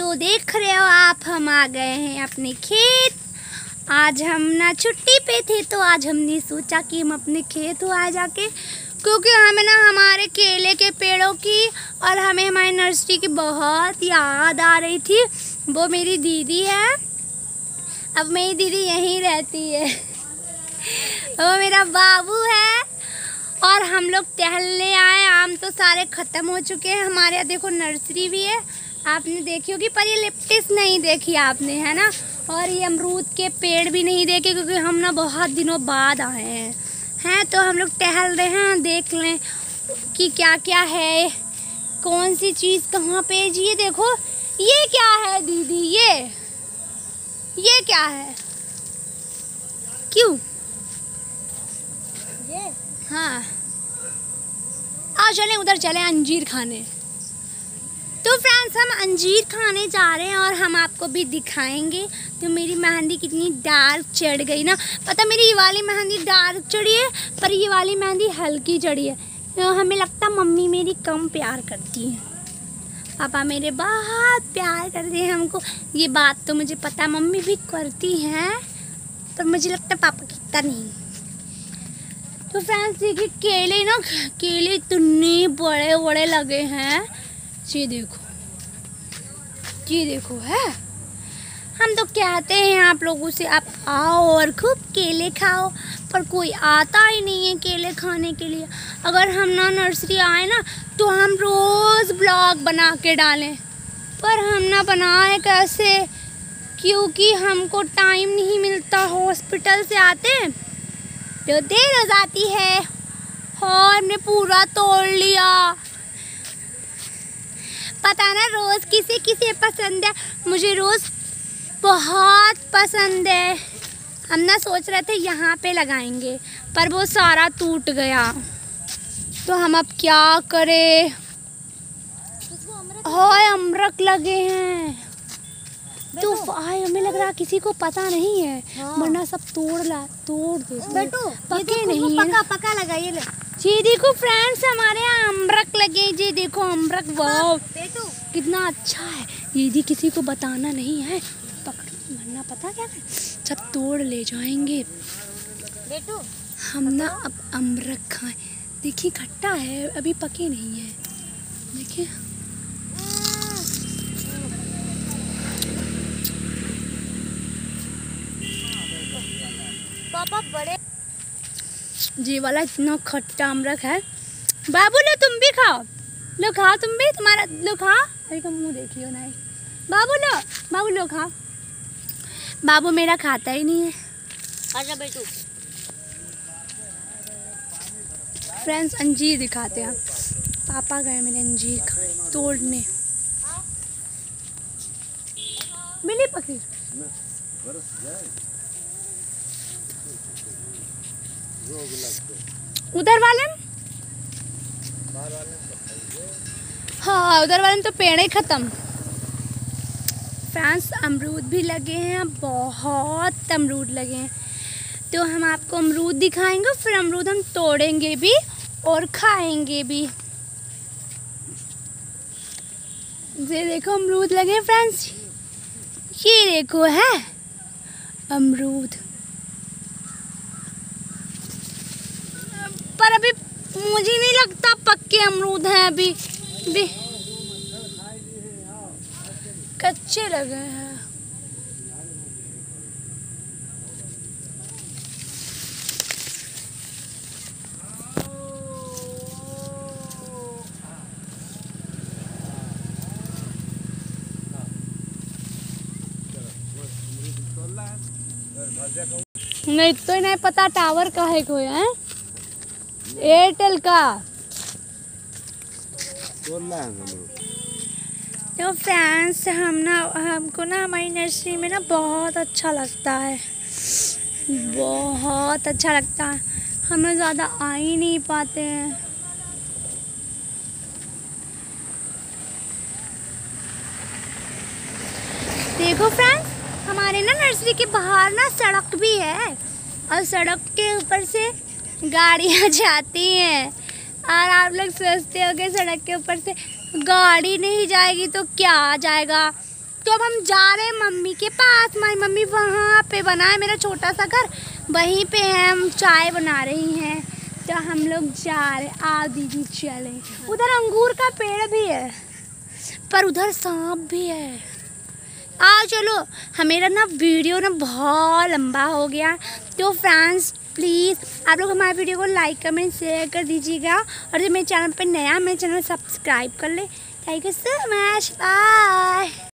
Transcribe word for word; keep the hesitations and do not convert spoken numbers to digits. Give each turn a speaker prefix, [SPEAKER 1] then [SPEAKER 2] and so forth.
[SPEAKER 1] तो देख रहे हो आप, हम आ गए हैं अपने खेत। आज हम ना छुट्टी पे थे तो आज हमने सोचा कि हम अपने खेत हो आए जाके, क्योंकि हमें ना हमारे केले के पेड़ों की और हमें हमारी नर्सरी की बहुत याद आ रही थी। वो मेरी दीदी है, अब मेरी दीदी यहीं रहती है। वो मेरा बाबू है और हम लोग टहलने आए। आम तो सारे ख़त्म हो चुके हैं। हमारे यहाँ देखो नर्सरी भी है, आपने देखी होगी, पर ये लिप्टिस नहीं देखी आपने, है ना। और ये अमरूद के पेड़ भी नहीं देखे, क्योंकि हम ना बहुत दिनों बाद आए हैं हैं तो हम लोग टहल रहे हैं, देख लें कि क्या क्या है, कौन सी चीज़ कहाँ पे। जी ये देखो, ये क्या है दीदी, ये ये क्या है, क्यों ये? हाँ, आओ चलें उधर, चलें अंजीर खाने। तो फ्रेंड्स हम अंजीर खाने जा रहे हैं और हम आपको भी दिखाएंगे। तो मेरी मेहंदी कितनी डार्क चढ़ गई ना, पता मेरी ये वाली मेहंदी डार्क चढ़ी है पर ये वाली मेहंदी हल्की चढ़ी है। तो हमें लगता मम्मी मेरी कम प्यार करती है, पापा मेरे बहुत प्यार करते हैं हमको। ये बात तो मुझे पता, मम्मी भी करती हैं, पर मुझे लगता पापा कितना नहीं। तो फ्रेंड्स देखिए केले ना, केले इतने बड़े बड़े लगे हैं। ये देखो, ये देखो है। हम तो कहते हैं आप लोगों से, आप आओ और खूब केले खाओ, पर कोई आता ही नहीं है केले खाने के लिए। अगर हम ना नर्सरी आए ना तो हम रोज़ ब्लॉग बना के डालें, पर हम ना बनाए कैसे, क्योंकि हमको टाइम नहीं मिलता। हॉस्पिटल से आते हैं तो देर हो जाती है। और हमने पूरा तोड़ लिया। पता ना रोज़ किसे किसे पसंद है, मुझे रोज़ बहुत पसंद है। हम ना सोच रहे थे यहाँ पे लगाएंगे, पर वो सारा टूट गया। तो हम अब क्या करें। हाय अमरक लगे हैं, तो हाय हमें लग रहा किसी को पता नहीं है, वरना सब तोड़ ला तोड़ दे। पके नहीं है,
[SPEAKER 2] पका पका लगा ये ले।
[SPEAKER 1] जी देखो फ्रेंड्स, हमारे यहाँ अमरक लगे। जी देखो अमरक, वाह कितना अच्छा है। यदि किसी को बताना नहीं है, पकड़ो, वरना पता क्या है, सब तोड़ ले जाएंगे।
[SPEAKER 2] बेटू
[SPEAKER 1] हम ना अब अमरक खाएं। देखिए खट्टा है, अभी पके नहीं है। देखिए
[SPEAKER 2] पापा बड़े,
[SPEAKER 1] जी वाला इतना खट्टा अमरक है। बाबू लो तुम भी खाओ, लो खाओ तुम भी, तुम्हारा लो खाओ। अरे का मुँह देखियो ना, बाबू लो, बाबू लो खाओ। बाबू मेरा खाता ही नहीं है।
[SPEAKER 2] आजा बेटू।
[SPEAKER 1] फ्रेंड्स अंजीर दिखाते हैं, पापा गए मेरे अंजीर खाए तोड़ने। मिली पकड़ी उधर वाले, हाँ उधर वाले तो पेड़ ही खत्म। फ्रेंड्स अमरूद भी लगे हैं, बहुत अमरूद लगे हैं। तो हम आपको अमरूद दिखाएंगे, फिर अमरूद हम तोड़ेंगे भी और खाएंगे भी। ये देखो अमरूद लगे हैं फ्रेंड्स, ये देखो है अमरूद, पर अभी मुझे नहीं लगता पक्के अमरूद हैं, अभी भी कच्चे लगे हैं। नहीं तो नहीं पता टावर का है कोई है, एयरटेल का। तो फ्रेंड्स हम ना, हमको ना हमारी नर्सरी में ना बहुत अच्छा लगता है, बहुत अच्छा लगता है। हम लोग ज़्यादा आ ही नहीं पाते हैं। देखो फ्रेंड्स, हमारे ना नर्सरी के बाहर ना सड़क भी है, और सड़क के ऊपर से गाड़ियाँ जाती हैं। और आप लोग सोचते होंगे सड़क के ऊपर से गाड़ी नहीं जाएगी तो क्या आ जाएगा, तो अब हम जा रहे हैं मम्मी के पास। हमारी मम्मी वहाँ पे बना है मेरा छोटा सा घर, वहीं पे है, हम चाय बना रही हैं। तो हम लोग जा रहे, आ दीदी चले। उधर अंगूर का पेड़ भी है पर उधर सांप भी है। आ चलो। हमेरा ना वीडियो ना बहुत लंबा हो गया, तो फ्रेंड्स प्लीज़ आप लोग हमारे वीडियो को लाइक कमेंट शेयर कर दीजिएगा, और जो मेरे चैनल पर नया मेरे चैनल सब्सक्राइब कर ले। Thank you so much, bye.